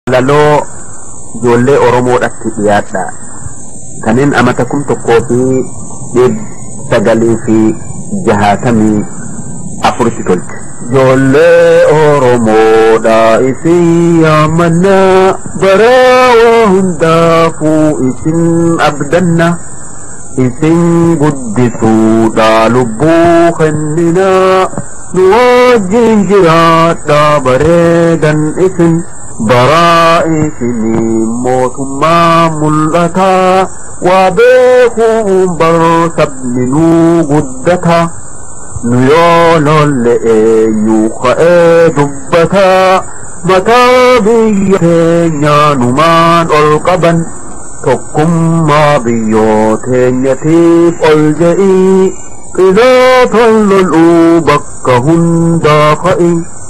Laloo ijoollee Oromoodhaatti dhiyaadha. Kanneen amatakum tokkoo fi 964 tolche. Ijoollee Oromoodha isin yaamanna baraa hundaafuu isin abdanna. Isin guddisuudha lubbuu kennina nu wajjin jiraadha bareedan isin. Baraa'isinii mootummaa mul'ataa waa beekuun baroo sabni nuu guddata nu yoo lolle eenyuu ka'ee dubbataa mataa biyya keenyaa numaan ol qaban tokkummaa biyyoo teenyatiif ol je'ii qilootan lol'uu bakka hundaa ka'i.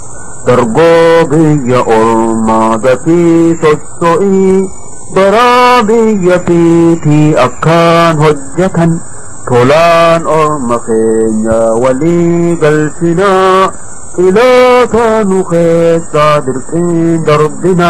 Dargoo biyya ormaa gatii sosso'ii baraa biyya fiitii akkaan hojjetan tolaan orma keenya walii galchinaa qiloota nu keessaa dirqiin darbina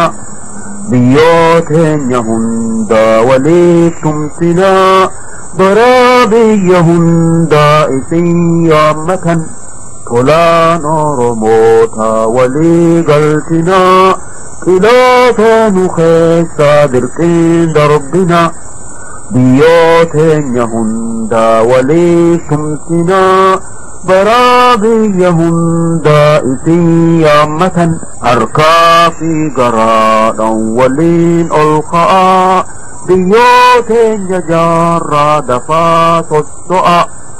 biyyoo teenya hundaa waliif tumsinaa baraa biyya hundaa isin yaammatan. Tolaan Oromoota walii galchina qiloota nu keessaa dirqiin darbina biyyoo teenya hundaa waliif tumsina baraa biyya hundaa isin yaammatan harkaa fi garaadhaan waliin ol ka'aa biyyoo teenya jaarraa dafaa sosso'a.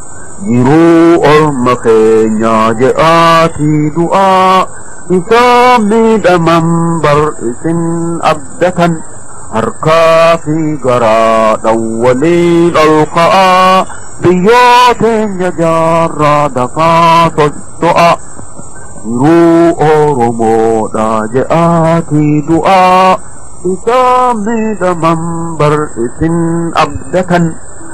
Jiruu orma keenyaa je'aatii du'aa isaan miidhaman bar isin abdatan harkaa fi garaadhaan waliin ol ka'aa biyyoo teenya jaarraa dafaa sosso'a. Jiruu Oromoodha je'aatii du'aa isaan miidhaman bar isin abdatan.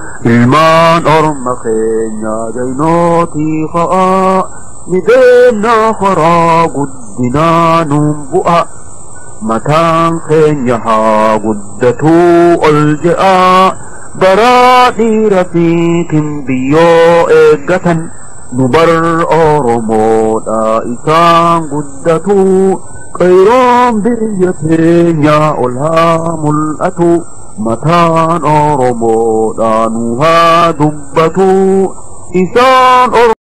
Ilmaan orma keenyaa jaynootii ka'aa ni deemnaa karaa guddinaa nuun bu'a mataan keenya haa guddatuu ol je'aa baraa dhiira fiitiin biyyoo eeggatan nu bar Oromoodha isaan guddatuu qayroon biyya teenyaa ol haa mul'atu. Mataan Oromoodha nu haa dubbatu isaan